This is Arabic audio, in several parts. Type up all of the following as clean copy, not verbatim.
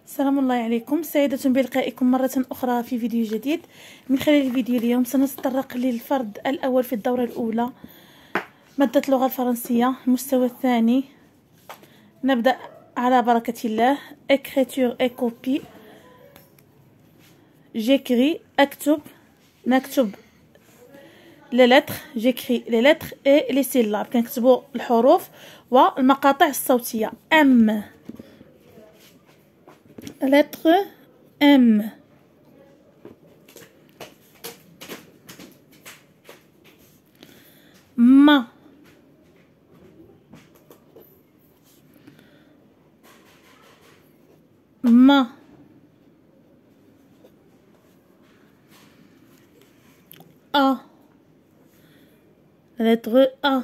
السلام الله عليكم، سعيدة بلقائكم مرة أخرى في فيديو جديد. من خلال الفيديو اليوم سنتطرق للفرد الأول في الدورة الأولى، مادة اللغة الفرنسية المستوى الثاني. نبدأ على بركة الله. écriture et copie. j'écris أكتب، نكتب les lettres، j'écris les lettres et les syllabes، كنكتبوا الحروف والمقاطع الصوتية. M lettre M. Ma A lettre A.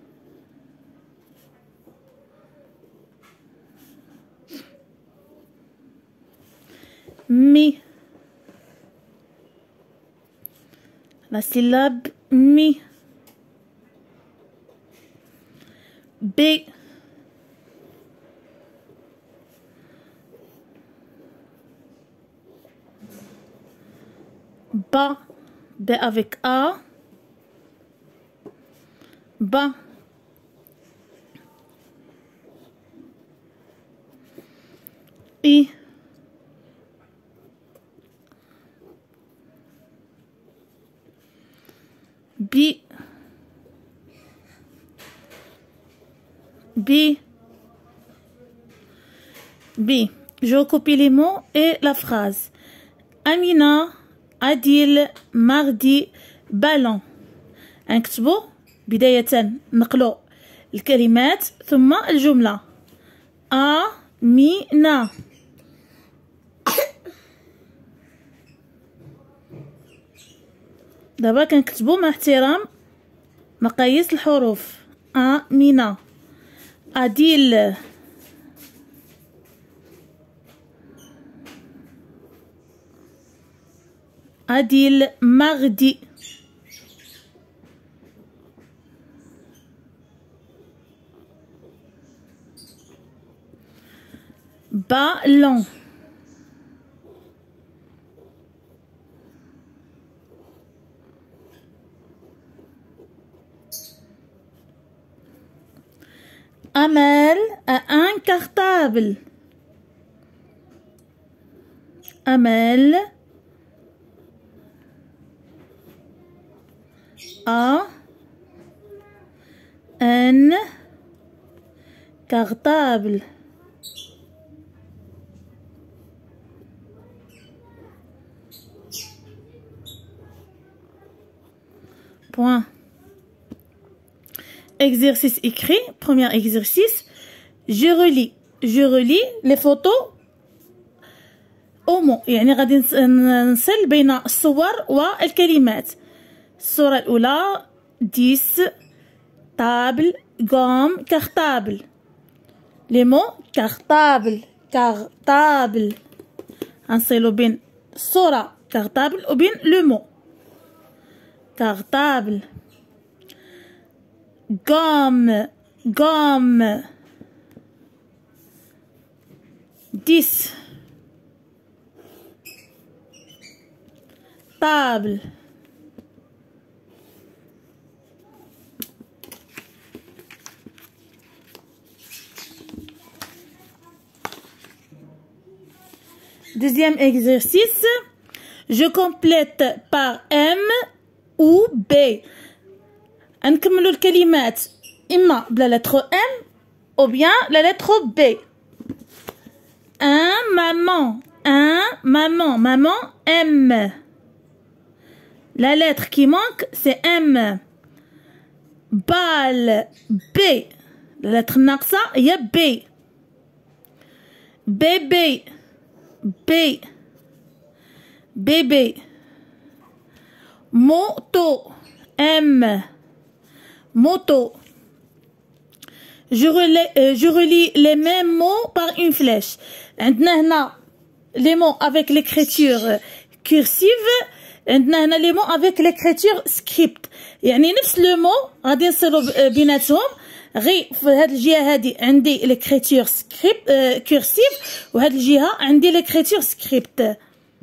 Mi la syllabe mi. B ba, B avec A, ba. I B B B. Je recopie les mots et la phrase. Amina, Adil, mardi, ballon. نكتبوا بداية، نقلوا الكلمات ثم الجملة. أمينة. دابا كنكتبوا مع احترام مقاييس الحروف. أمينة. أديل. أديل مغدي. بالون. Amel a un cartable. Amel a un cartable. Point. Exercice écrit. Premier exercice. Je relis les photos au mot. يعني غادي نصل بين الصور والكلمات. الصورة الأولى 10 table gomme cartable. les mots cartable غنصلوا بين الصورة cartable وبين le mot cartable. gomme 10 table. Deuxième exercice. Je complète par M ou B. نكملوا الكلمات إما بلا lettre M ou bien la lettre B. Maman M. La lettre qui manque c'est M. Balle B. La lettre ناقصة هي B. Bébé. Moto M. Moto. Je relis les mêmes mots par une flèche. عندنا هنا les mots avec l'écriture cursive، عندنا هنا les mots avec l'écriture script. يعني نفس لو مو غادي نصلوا بيناتهم غي في هاد الجهه هادي عندي ليكريتور سكريبت كورسيف، وهاد الجهه عندي ليكريتور سكريبت.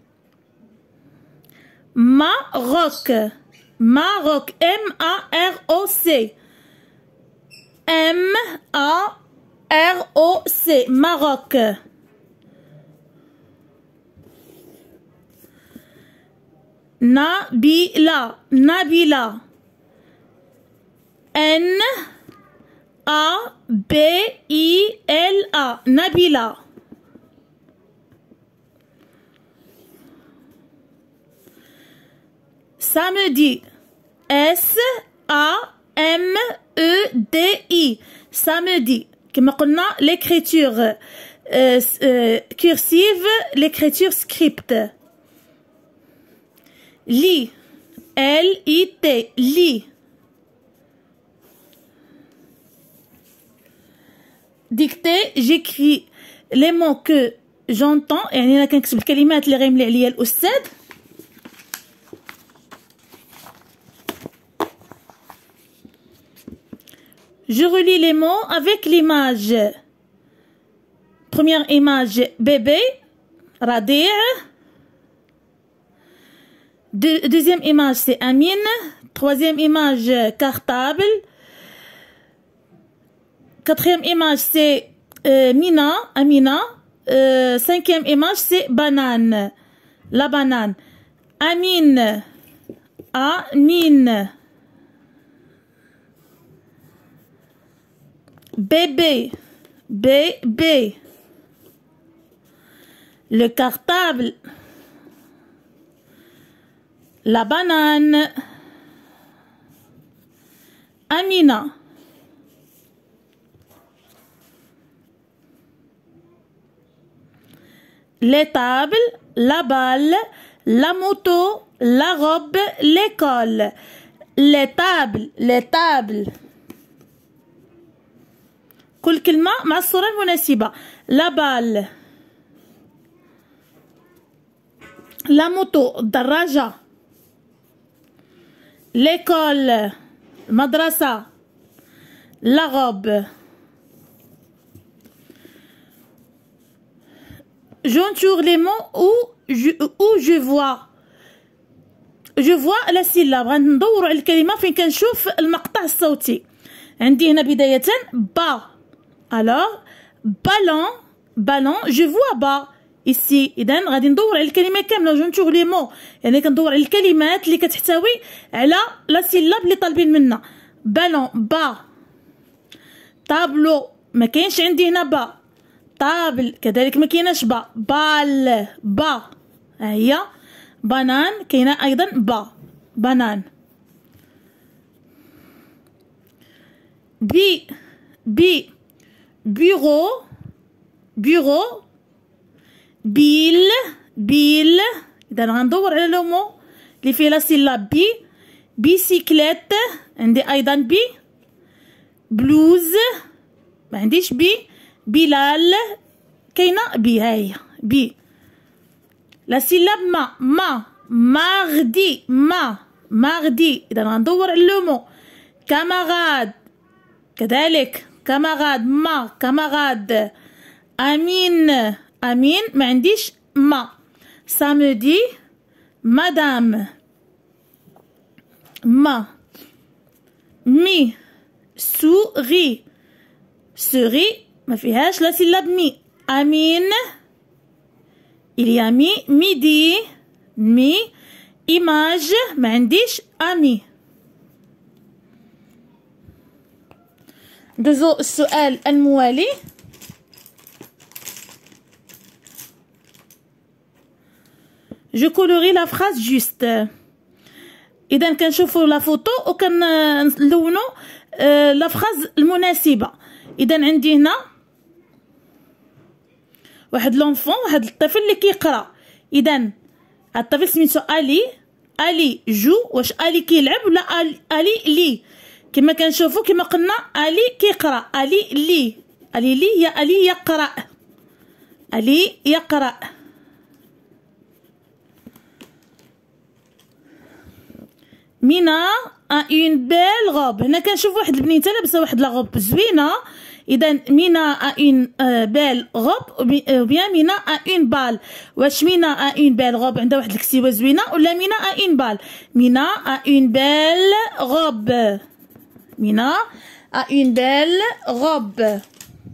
ماروك، ماروك MAROC، MAROC، ماروك. نبيلة، نبيلة، NABILA، نبيلة. samedi، SAMEDI، samedi. كما قلنا l'écriture cursive، l'écriture script. lit، LIT، lit. dictée، j'écris les mots que j'entends، يعني انا كنكتب الكلمات اللي غيملي عليا الاستاذ. je relis les mots avec l'image. première image bébé رضيع. deuxième image c'est Amine. troisième image cartable. quatrième image c'est Mina، Amina. cinquième image c'est banane، la banane. Amine، Amine. bébé، bébé. le cartable، la banane. Amina. les tables، la balle، la moto، la robe، l'école. les tables، les tables. كل كلمة مع الصورة المناسبة. la balle، la moto الدراجة، l'école المدرسة، la robe. j'entoure les mots où je vois la syllabe. غندورو على الكلمة فين كنشوف المقطع الصوتي. عندي هنا بداية با، alors ballon، ballon je vois bas ici. إذن غادي ندور على الكلمة كاملة. j'entoure les mots يعني كندور على الكلمات اللي كتحتوي على لا سيلاب اللي طالبين منا. بالون با. طابلو ما كاينش عندي هنا با. طابل كذلك ما كايناش با. بال با. ها هي. بنان كاينه ايضا با. بنان. بي بي بيرو بيرو. بيل بيل. اذا غندور على لو مو اللي فيه لا سيلاب بي. بيسيكليت عندي ايضا بي. بلوز ما عنديش بي. بلال كاينه بي. ها هي بي. لا سيلاب ما. ماغدي ما. ماغدي. اذا غندور على لو مو. كاماراد كذلك. كاماراد ما. كاماراد. امين. امين ما عنديش ما. سامدي مدام. ما. مي. سوري. سوري ما فيهاش لا سيلاب مي. امين. اليا مي. ميدي. مي. ايماج ما عنديش امي. ندوزو السؤال الموالي. Je colorie la phrase juste. إذا كنشوفو لا فوتو وكنلونو لا فراز المناسبة. إذا عندي هنا واحد لونفون، واحد الطفل اللي كيقرا. إذا هاد الطفل سميتو ألي. ألي جو. واش ألي كيلعب ولا ألي لي؟ كما كنشوفو كما قلنا ألي كيقرا. ألي لي. ألي لي هي ألي يقرأ. ألي يقرأ. مينا a une belle robe. هنا كنشوف واحد البنيته لابسه واحد لا غوب زوينه. اذا مينا a une belle robe ou bien مينا a une balle. واش مينا a une belle robe عندها واحد الكسيوه زوينه ولا مينا a une balle؟ مينا a une belle robe. مينا a une belle robe.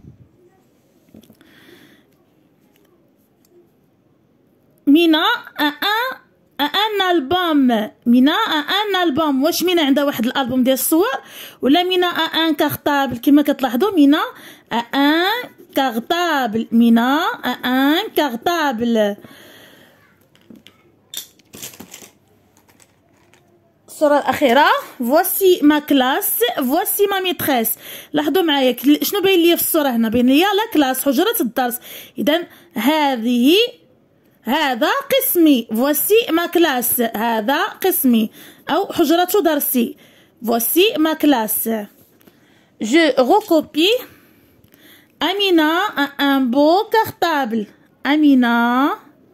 مينا ان البوم. مينا ان البوم. واش مينا عندها واحد الالبوم ديال الصور ولا مينا ان كارطابل؟ كما كتلاحظوا مينا ان كارطابل. مينا ان كارطابل. الصورة الأخيرة فواسي ما كلاس فواسي ما ميتريس. لاحظوا معايا شنو باين ليا في الصورة هنا؟ باين ليا لا كلاس حجرة الدرس. إذا هذا قسمي فواسي ما كلاس. هذا قسمي أو حجرة درسي فواسي ما كلاس. جو ريكوبي. أمينة ان بو كارطابل. أمينة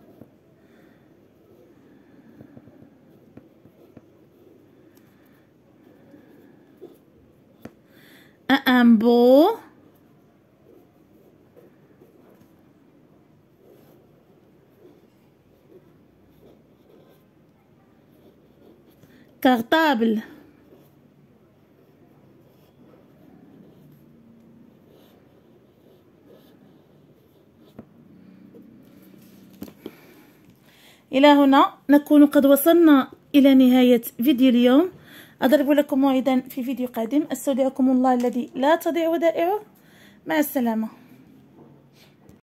un beau cartable. إلى هنا نكون قد وصلنا إلى نهاية فيديو اليوم. أضرب لكم موعدا في فيديو قادم. استودعكم الله الذي لا تضيع ودائعه. مع السلامة.